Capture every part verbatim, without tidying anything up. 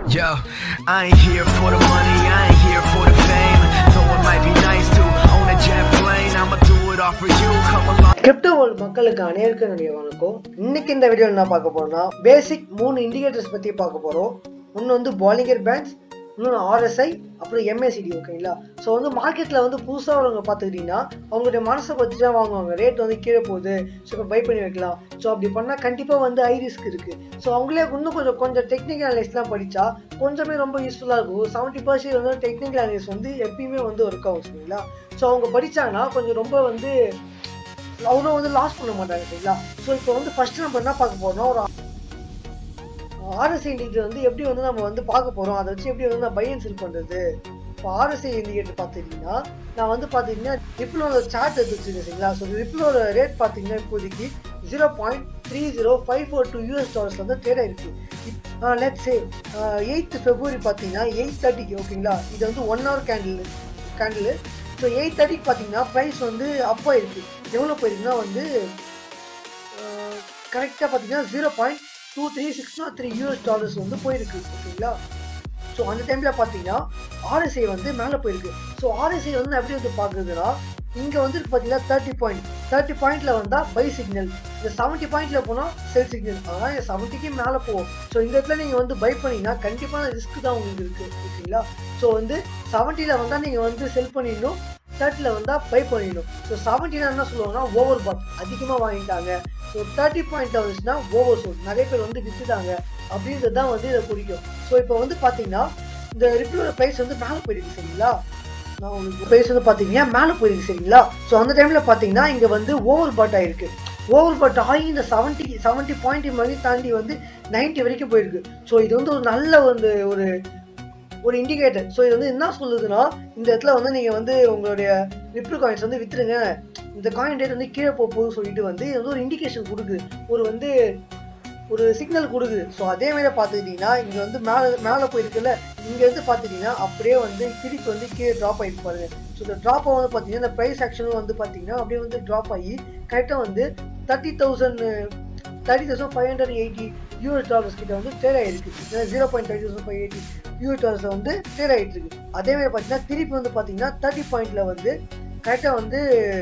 Yo, I ain't here for the money, I ain't here for the fame. Though it might be nice to own a jet plane, I'ma do it all for you, come along. Crypto world மக்களுக்கு அனைவருக்கும் என்னுடைய வணக்கம். இன்னைக்கு இந்த வீடியோவில் என்ன பார்க்க போறோம்னா பேசிக் மூணு இண்டிகேட்டர்ஸ் பத்தி பார்க்க போறோம். ஒன்று வந்து பாலிங்கர் பேண்ட்ஸ், இன்னொன்று ஆர்எஸ்ஐ, அப்புறம் எம்ஏசிடி. ஓகேங்களா? ஸோ வந்து மார்க்கெட்டில் வந்து புதுசாக வரவங்க பார்த்துக்கிட்டிங்கன்னா அவங்களுடைய மனசை பற்றி தான் வாங்குவாங்க. ரேட் வந்து கீழே போகுது, ஸோ இப்போ பை பண்ணி வைக்கலாம். ஸோ அப்படி பண்ணால் கண்டிப்பாக வந்து ஹை ரிஸ்க் இருக்குது. ஸோ அவங்களே இன்னும் கொஞ்சம் கொஞ்சம் டெக்னிக்கல் அனலைஸ்லாம் படித்தா கொஞ்சமே ரொம்ப யூஸ்ஃபுல்லாக இருக்கும். செவன்ட்டி பர்சன்ட் வந்து டெக்னிக்கல் அனலைஸ் வந்து எப்பயுமே வந்து ஒர்க் ஆகும். சரிங்களா? ஸோ அவங்க படித்தாங்கன்னா கொஞ்சம் ரொம்ப வந்து அவரும் வந்து லாஸ் பண்ண மாட்டாங்க. சரிங்களா? ஸோ இப்போ வந்து ஃபர்ஸ்ட் நம்ம என்ன பார்க்க போறோம்னா ஒரு ஆர்எஸ்ஐ இண்டிகேட்டர் வந்து எப்படி வந்து நம்ம வந்து பார்க்க போறோம், அதை வச்சு எப்படி வந்து நான் பை அண்ட் செல் பண்றது. இப்போ ஆர்எஸ்ஐ இண்டிகேட்டர் பார்த்துக்கிட்டீங்கன்னா நான் வந்து பார்த்தீங்கன்னா ரிப்பிளோட சார்ட் எடுத்து வச்சிருக்கேன். சரிங்களா? ஸோ ரிப்பிளோட ரேட் பார்த்தீங்கன்னா இப்போதைக்கு zero point three zero five four two US dollars வந்து ட்ரேட் ஆயிருக்கு. லெட்ஸ் எயித் ஃபெப்ரவரி பார்த்தீங்கன்னா எயிட் தேர்ட்டிக்கு. ஓகேங்களா? இது வந்து one hour candle candle so eight தேர்ட்டிக்கு பார்த்தீங்கன்னா ப்ரைஸ் வந்து அப்போ இருக்கு. எவ்வளோ போயிருக்குன்னா வந்து கரெக்டாக பார்த்தீங்கன்னா zero point two three six three US dollars வந்து போயிருக்கு. ஓகேங்களா? ஸோ அந்த டைமில் பார்த்தீங்கன்னா ஆர்எஸ்ஐ வந்து மேலே போயிருக்கு. ஸோ ஆர்எஸ்ஐ வந்து நான் எப்படி வந்து பார்க்குறதுன்னா இங்கே வந்து பார்த்தீங்கன்னா தேர்ட்டி பாயிண்ட் தேர்ட்டி பாயிண்ட்ல வந்தால் பை சிக்னல், இந்த செவன்ட்டி பாயிண்ட்ல போனால் செல் சிக்னல். ஆனால் இந்த செவன்ட்டிக்கு மேலே போகும். ஸோ இந்த இடத்துல நீங்கள் வந்து பை பண்ணிங்கன்னா கண்டிப்பான ரிஸ்க் தான் உங்களுக்கு இருக்குது. ஓகேங்களா? ஸோ வந்து செவன்ட்டியில் வந்தால் நீங்கள் வந்து செல் பண்ணிடணும், தேர்ட்டியில் வந்தால் பை பண்ணிடணும். ஸோ செவன்ட்டினா என்ன சொல்லுவாங்கன்னா ஓவர் பாட், அதிகமாக வாங்கிட்டாங்க. ஸோ தேர்ட்டி பாயிண்ட்ல வந்துச்சுன்னா ஓவர் சோல், நிறைய பேர் வந்து விற்றுட்டாங்க அப்படின்றது தான் வந்து இதை குறிக்கும். ஸோ இப்போ வந்து பார்த்தீங்கன்னா இந்த ரிப்பிளோட ப்ரைஸ் வந்து மேலே போயிருக்கு. சரிங்களா? நான் உங்களுக்கு ப்ரைஸ் வந்து பார்த்தீங்கன்னா மேலே போயிருக்கு. சரிங்களா? ஸோ அந்த டைமில் பார்த்தீங்கன்னா இங்கே வந்து ஓவர் பாட் ஆயிருக்கு. ஓவர் பாட் ஆகி இந்த செவன்ட்டி செவன்ட்டி பாயிண்ட் மாதிரி தாண்டி வந்து நைன்ட்டி வரைக்கும் போயிருக்கு. ஸோ இது வந்து ஒரு நல்ல வந்து ஒரு ஒரு இண்டிகேட்டர். ஸோ இது வந்து என்ன சொல்லுதுன்னா இந்த இடத்துல வந்து நீங்கள் வந்து உங்களுடைய ரிப்பிள் காயின்ஸ் வந்து வித்துருங்க, இந்த காயின் ரேட் வந்து கீழே போகுதுன்னு சொல்லிட்டு வந்து இது வந்து ஒரு இண்டிகேஷன் கொடுக்குது, ஒரு வந்து ஒரு சிக்னல் கொடுக்குது. ஸோ அதே மாதிரி பார்த்துக்கிட்டிங்கன்னா இங்கே வந்து மேலே மேலே போயிருக்குல்ல, இங்கே வந்து பார்த்துக்கிட்டிங்கன்னா அப்படியே வந்து திருப்பி வந்து கீழே ட்ராப் ஆகிட்டு பாருங்க. ஸோ இந்த ட்ராப் வந்து பார்த்தீங்கன்னா இந்த ப்ரைஸ் ஆக்ஷனும் வந்து பார்த்தீங்கன்னா அப்படியே வந்து ட்ராப் ஆகி கரெக்டாக வந்து thirty thousand thirty thousand five hundred eighty US dollars கிட்ட வந்து ட்ரேட் ஆகிருக்கு. Zero point thirty thousand five eighty US dollars வந்து ட்ரேட் ஆகிட்டு இருக்கு. அதே மாதிரி பார்த்தீங்கன்னா திருப்பி வந்து பார்த்தீங்கன்னா தேர்ட்டி பாயிண்ட்ல வந்து கரெக்டாக வந்து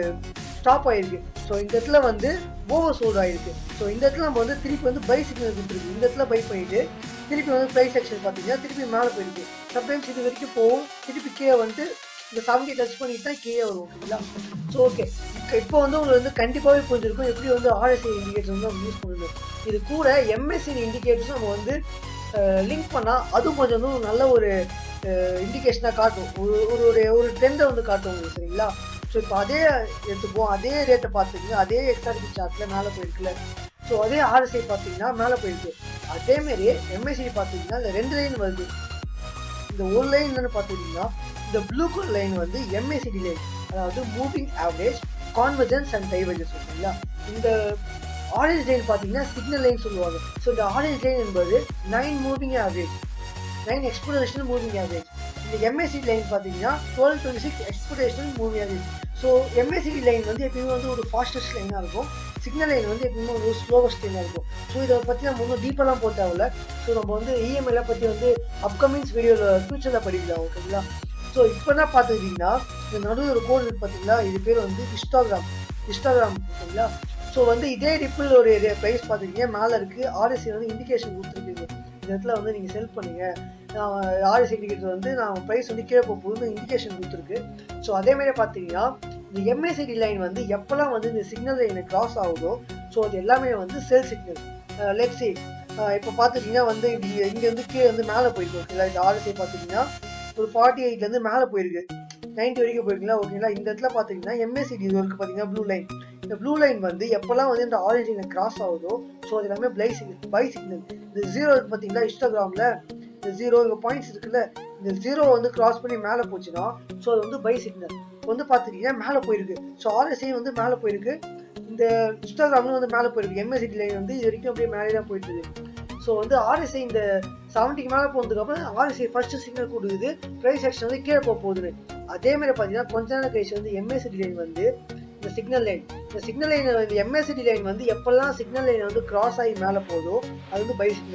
ஸ்டாப் ஆகிருக்கு. ஸோ இந்த இடத்துல வந்து ஓவர் சோல்ட் ஆகிருக்கு. ஸோ இந்த இடத்துல நம்ம வந்து திருப்பி வந்து பை சிக்னல் கொடுத்துருக்கு. இந்த இடத்துல பை பண்ணிட்டு திருப்பி வந்து ப்ரைஸ் ஆக்ஷன் பார்த்தீங்கன்னா திருப்பி மேலே போயிருக்கு. சம்டைம்ஸ் இது வரைக்கும் போகும், திருப்பி கீழே வந்து இந்த செவன்ட்டி டச் பண்ணிட்டு தான் கீழே வரும். ஓகேங்களா? ஸோ ஓகே, இப்போ வந்து உங்களுக்கு வந்து கண்டிப்பாகவே புரிஞ்சிருக்கும் எப்படி வந்து ஆர்எஸ்ஐ இண்டிகேட்டர் வந்து நம்ம யூஸ் பண்ணணும். இது கூட எம்எஸ்சி இண்டிகேட்டர்ஸ் நம்ம வந்து லிங்க் பண்ணால் அதுவும் கொஞ்சம் வந்து நல்ல ஒரு இண்டிகேஷனாக காட்டும், ஒரு ஒரு ஒரு ட்ரெண்டை வந்து காட்டும் உங்களுக்கு. சரிங்களா? ஸோ இப்போ அதே எடுத்துப்போம், அதே ரேட்டை பார்த்துக்கிங்க, அதே எக்ஸாக்ட் சார்ட்டில் மேலே போயிருக்குல்ல. ஸோ அதே ஆர்எஸ்ஐ பார்த்தீங்கன்னா மேலே போயிருக்கு. அதேமாரி எம்எஸ்சி பார்த்தீங்கன்னா இந்த ரெண்டு லைன் வருது. இந்த ஒரு லைன் என்னன்னு பார்த்துக்கிட்டிங்கன்னா இந்த ப்ளூ கலர் லைன் வந்து எம்ஏசிடி லைன், அதாவது moving average, convergence and divergence. ஓகேங்களா? இந்த ஆரஞ்ச் லைன் பார்த்தீங்கன்னா சிக்னல் லைன் சொல்லுவாங்க. ஸோ இந்த ஆரஞ்ச் லைன் என்பது nine moving average, nine exponential moving average. இந்த எம்ஏசிடி லைன் பார்த்தீங்கன்னா twelve twenty six exponential moving average. So MACD line வந்து எப்பயுமே வந்து ஒரு ஃபாஸ்டஸ்ட் லைனாக இருக்கும், சிக்னல் லைன் வந்து எப்பயுமே ஒரு ஸ்லோவஸ்ட் லைனாக இருக்கும். ஸோ இதை பற்றி நம்ம இன்னும் டீப்பெல்லாம் போக தேவையில்ல. ஸோ நம்ம வந்து இஎம்ஐலாம் பற்றி வந்து அப்கமிங்ஸ் வீடியோவில் ஃபியூச்சரில் படிக்கலாம். ஓகேங்களா? ஸோ இப்போ என்ன பார்த்துக்கிட்டிங்கன்னா இந்த நடுவில் ஒரு கோட் இருக்கு பார்த்தீங்களா, இது பேர் வந்து இன்ஸ்டாகிராம் இன்ஸ்டாகிராம் ஓகேங்களா? ஸோ வந்து இதே ரிப்பிள் ஒரு ப்ரைஸ் பார்த்துக்கிட்டீங்க மேலே இருக்குது, ஆர்எஸ்சி வந்து இண்டிகேஷன் கொடுத்துருக்கீங்க. இந்த இடத்துல வந்து நீங்கள் செல் பண்ணுங்க, ஆர்எஸ்சி இண்டிகேட்டர் வந்து நான் ப்ரைஸ் வந்து கீழே போகும்போது இண்டிகேஷன் கொடுத்துருக்கு. ஸோ அதேமாதிரி பார்த்தீங்கன்னா இந்த எம்ஏசிடி லைன் வந்து எப்போல்லாம் வந்து இந்த சிக்னல் லைனை கிராஸ் ஆகுதோ ஸோ அது எல்லாமே வந்து செல் சிக்னல். லெட்ஸ் சே இப்போ பார்த்துட்டிங்கன்னா வந்து இங்கே வந்து கீழே வந்து மேலே போயிருக்கு. ஓகேங்களா? இந்த ஆர்எஸ்சி பார்த்துட்டிங்கன்னா ஒரு ஃபார்ட்டி எயிட்லேருந்து மேலே போயிருக்கு, நைன்ட்டி வரைக்கும் போயிருக்குங்களா? ஓகேங்களா? இந்த இடத்துல பார்த்தீங்கன்னா எம்ஏசிடி இது இருக்குது பார்த்தீங்கன்னா ப்ளூ லைன். இந்த ப்ளூ லைன் வந்து எப்போல்லாம் வந்து இந்த ஆரஞ்ச் லைனை கிராஸ் ஆகுதோ ஸோ அது எல்லாமே பை சிக்னல் பை சிக்னல். இந்த ஜீரோ இருக்குது பார்த்தீங்களா இன்ஸ்டாகிராமில், இந்த ஜீரோ இங்கே பாயிண்ட்ஸ் இருக்குல்ல, இந்த ஜீரோ வந்து கிராஸ் பண்ணி மேலே போச்சுன்னா ஸோ அது வந்து பை சிக்னல் வந்து பார்த்துக்கிட்டீங்கன்னா மேலே போயிருக்கு. ஸோ ஆர்எஸ்ஐ வந்து மேலே போயிருக்கு, இந்த இன்ஸ்டாகிராம்ல வந்து மேலே போயிருக்கு. எம்ஏசிடி லைன் வந்து இது வரைக்கும் அப்படியே மேலே தான் போயிட்டு இருக்கு. ஸோ வந்து ஆர்எஸ்ஐ இந்த செவன்ட்டிக்கு மேலே போனதுக்கு அப்புறம் ஆர்எஸ்ஐ ஃபர்ஸ்ட் சிக்னல் கொடுக்குது, ப்ரைஸ் ஆக்ஷன் வந்து கீழே போக போகுதுன்னு. அதே மாதிரி பார்த்தீங்கன்னா கொஞ்ச நேரம் கழிச்சு வந்து எம்ஏசிடி லைன் வந்து இந்த சிக்னல் லைன் இந்த சிக்னல் லைன் வந்து எம்ஏசிடி லைன் வந்து எப்பெல்லாம் சிக்னல் லைன் வந்து கிராஸ் ஆகி மேலே போதோ அது வந்து பை சிக்னல்.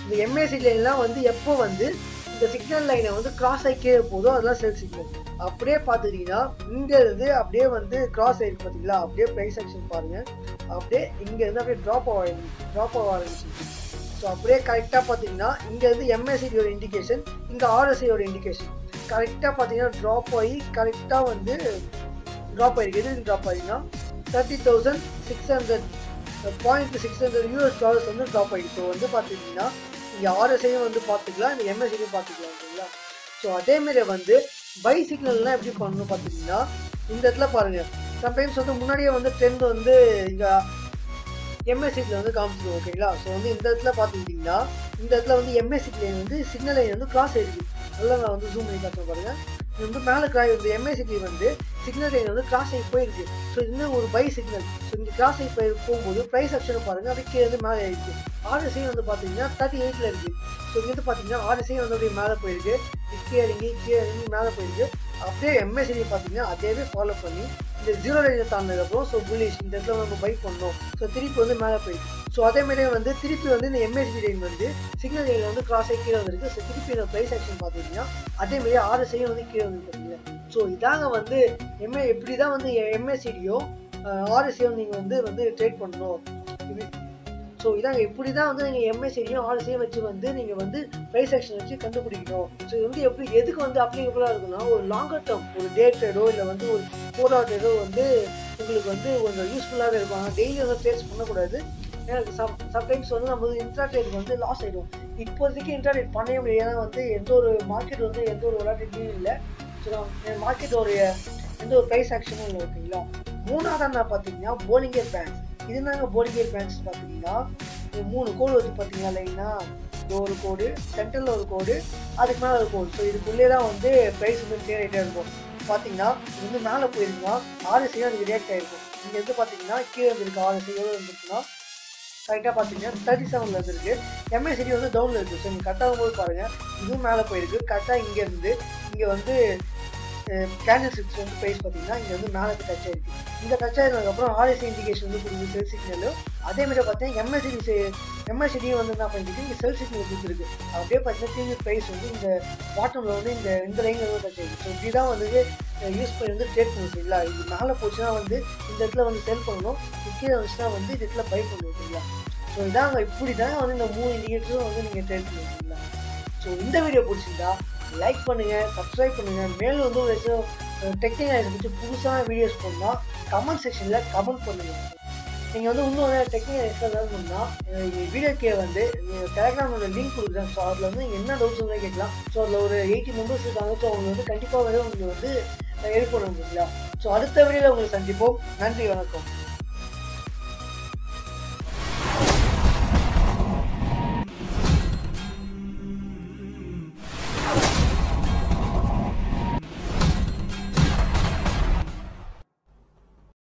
இந்த எம்ஏசிடி லைன்லாம் வந்து எப்போ வந்து இந்த சிக்னல் லைனை வந்து கிராஸ் ஆகி கீழே போதோ அதெல்லாம் செல் சிக்னல். அப்படியே பார்த்துக்கிட்டீங்கன்னா இங்க இருந்து அப்படியே வந்து கிராஸ் ஆயிருக்கு பார்த்தீங்களா, அப்படியே ப்ரைஸ் ஆக்ஷன் பாருங்க, அப்படியே இங்க இருந்து அப்படியே ட்ராப் ஆக ட்ராப் ஆக ஆரம்பிச்சிருக்கு. ஸோ அப்படியே கரெக்டாக பார்த்தீங்கன்னா இங்க இருந்து எம்ஏசிடியோட இண்டிகேஷன், இங்க ஆர்எஸ்ஐயோட இண்டிகேஷன் கரெக்டாக பார்த்தீங்கன்னா ட்ராப் ஆகி கரெக்டாக வந்து ட்ராப் ஆயிருக்கு. எது ட்ராப் ஆகிங்கன்னா thirty thousand six hundred point six hundred US dollars வந்து ட்ராப் ஆகிடுச்சு. ஸோ வந்து பார்த்துக்கிட்டிங்கன்னா இங்கே ஆர்எஸ்ஐயும் வந்து பார்த்துக்கலாம், இந்த எம்எஸ்சியும் பார்த்துக்கலாம் ஓகேங்களா. ஸோ அதேமாரி வந்து பை சிக்னல்லாம் எப்படி பண்ணணும் பார்த்துக்கிட்டிங்கன்னா இந்த இடத்துல பாருங்கள், சம்டைம்ஸ் வந்து முன்னாடியே வந்து ட்ரெண்ட் வந்து இங்கே எம்எஸ்சியில் வந்து காமிச்சிடும் ஓகேங்களா. ஸோ வந்து இந்த இடத்துல பார்த்துக்கிட்டிங்கன்னா இந்த இடத்துல வந்து எம்எஸ்சி லைன் வந்து சிக்னல் லைன் வந்து கிராஸ் ஆகிருக்கு. நல்லா நான் வந்து ஜூம் பண்ணி காட்டுறேன் பாருங்கள். இது வந்து மேலே கிரா இந்த எம்ஏசிடி வந்து சிக்னல் லைன் வந்து கிராஸ் ஆகி போயிருக்கு. ஸோ இது வந்து ஒரு பை சிக்னல். ஸோ இங்கே கிராஸ் ஆகி போய் போகும்போது ப்ரைஸ் ஆக்ஷன் பாருங்கள் அப்படியே கீழே வந்து மேலே ஆயிடுச்சு. ஆர்எஸ்ஐ வந்து பார்த்தீங்கன்னா தேர்ட்டி எயிட்டில் இருக்குது. ஸோ இங்கே வந்து பார்த்தீங்கன்னா ஆர்எஸ்ஐ வந்து அப்படியே மேலே போயிருக்கு, கீழே இறங்கி கீழே இறங்கி மேலே போயிருக்கு. அப்படியே எம்ஏசிடி பார்த்தீங்கன்னா அதேவே ஃபாலோ பண்ணி இந்த ஜீரோ லைனை தாண்டினதுக்கப்புறம் ஸோ புல்லிஷ் இந்த இடத்துல நம்ம பை பண்ணோம். ஸோ திருப்பி வந்து மேலே போயிருக்கு. ஸோ அதேமாதிரியே வந்து திருப்பி வந்து இந்த எம்ஏசிடி லைன் வந்து சிக்னல் லைன் வந்து கிராஸ் ஆகி கீழே வந்திருக்கு. ஸோ திருப்பி இந்த ப்ரைஸ் ஆக்ஷன் பார்த்தீங்கன்னா அதேமாதிரி ஆர்எஸ்ஐயும் வந்து கீழே வந்துருக்கீங்க. ஸோ இதாங்க வந்து எம்ஏ எப்படி தான் வந்து எம்ஏசிடியோ ஆர்எஸ்ஐயும் நீங்கள் வந்து வந்து ட்ரேட் பண்ணணும். ஸோ இதாங்க இப்படி தான் வந்து நீங்கள் எம்ஏசிடியும் ஆர்எஸ்ஐயும் வச்சு வந்து நீங்கள் வந்து ப்ரைஸ் ஆக்ஷன் வச்சு கண்டுபிடிக்கணும். ஸோ இது வந்து எப்படி எதுக்கு வந்து அப்ளிகபிளாக இருக்குன்னா ஒரு லாங்கர் டேர்ம் ஒரு டே ட்ரேடோ இல்லை வந்து ஒரு ஃபோர் ஹவர் ட்ரேடோ வந்து உங்களுக்கு வந்து கொஞ்சம் யூஸ்ஃபுல்லாகவே இருக்கும். டெய்லி வந்து ட்ரேட்ஸ் பண்ணக்கூடாது. ஏன்னா சம் சம்டைம்ஸ் வந்து நம்ம வந்து இன்ட்ரா ட்ரேட் வந்து லாஸ் ஆகிடும். இப்போதைக்கு இன்ட்ரா ட்ரேட் பண்ணவே முடியாது. வந்து எந்த ஒரு மார்க்கெட் வந்து எந்த ஒரு விளையாட்டுலையும் இல்லை. ஸோ மார்க்கெட்டோடைய எந்த ஒரு ப்ரைஸ் ஆக்ஷனும் இல்லை ஓகேங்களா. மூணாவது என்ன பார்த்தீங்கன்னா போலிங்கர் பேங்க்ஸ். இது நாங்கள் போலிங்கர் பேங்க்ஸ் பார்த்தீங்கன்னா மூணு கோடு வந்து பார்த்தீங்கன்னா லைனா இது ஒரு கோடு, சென்ட்ரலில் ஒரு கோடு, அதுக்கு மேலே ஒரு கோடு. ஸோ இதுக்குள்ளே தான் வந்து ப்ரைஸ் வந்து ட்ரேட் ஆகிட்டே இருக்கும். பார்த்தீங்கன்னா இது வந்து மேலே போயிருக்குன்னா ஆர்எஸ்ஐயும் அதுக்கு ரியாக்ட் ஆகிருக்கும். இங்கே வந்து பார்த்தீங்கன்னா கீழே வந்துருக்கு ஆர்எஸ்ஐ எவ்வளோ இருந்துச்சுன்னா கரெக்டாக பார்த்தீங்கன்னா தேர்ட்டி செவனில் இருந்துருக்கு. எம்ஏசிடி வந்து டவுனில் இருக்குது. ஸோ நீங்கள் கட்டாகும் போது பாருங்கள் இதுவும் மேலே போயிருக்கு. கரெக்டாக இங்கேருந்து இங்கே வந்து கேண்டில் ஸ்டிக்ஸ் வந்து ப்ரைஸ் பார்த்தீங்கன்னா இங்கே வந்து மேலே டச் ஆகிருக்கு. இந்த டச் ஆகிருந்ததுக்கப்புறம் ஆர்எஸ்ஐ இண்டிகேஷன் வந்து கொடுக்குது செல் சிக்னலும். அதேமாதிரி பார்த்தீங்கன்னா எம்எஸ்சிடி எம்எஸ்சிடியும் வந்து என்ன பண்ணிருக்கு இங்கே செல் சிக்னல் கொடுத்துருக்கு. அப்படியே பார்த்தீங்கன்னா திரும்பி ப்ரைஸ் வந்து இந்த பாட்டமில் வந்து இந்த இந்த லைனில் வந்து டச் ஆகிருக்கு. ஸோ இப்படி தான் வந்து யூஸ் பண்ணி வந்து ட்ரேட் பண்ணணும் சரிங்களா. இது மேலே போச்சுன்னா வந்து இந்த இடத்துல வந்து செல் பண்ணணும், கீழே வந்துச்சுன்னா வந்து இந்த இடத்துல பை பண்ணணும் சரிங்களா. ஸோ இதாங்க இப்படி தான் வந்து இந்த மூணு இண்டிகேட்டரும் வந்து நீங்கள் ட்ரேட் பண்ணணும் சரிங்களா. ஸோ இந்த வீடியோ பிடிச்சிருந்தா லைக் பண்ணுங்கள், சப்ஸ்கிரைப் பண்ணுங்கள். மேலும் வந்து ஒரு டெக்னிக்கல் பற்றி புதுசான வீடியோஸ் பண்ணால் கமெண்ட் செக்ஷனில் கமெண்ட் பண்ணுங்கள். நீங்கள் வந்து இன்னும் வந்து டெக்னிக்கல் எக்ஸ்ட்ரா லேர்ன் பண்ணால் வீடியோக்கே வந்து டெலிகிராமோட லிங்க் கொடுக்குறேன். ஸோ அதில் வந்து என்ன டவுட்ஸ் வந்து கேட்கலாம். ஸோ அதில் ஒரு எயிட்டி மெம்பர்ஸ் இருக்காங்க. ஸோ அவங்க வந்து கண்டிப்பாக வந்து உங்களுக்கு வந்து ஹெல்ப் பண்ண முடியல. ஸோ அடுத்த வீடியோவில் உங்களை சந்திப்போம். நன்றி, வணக்கம்.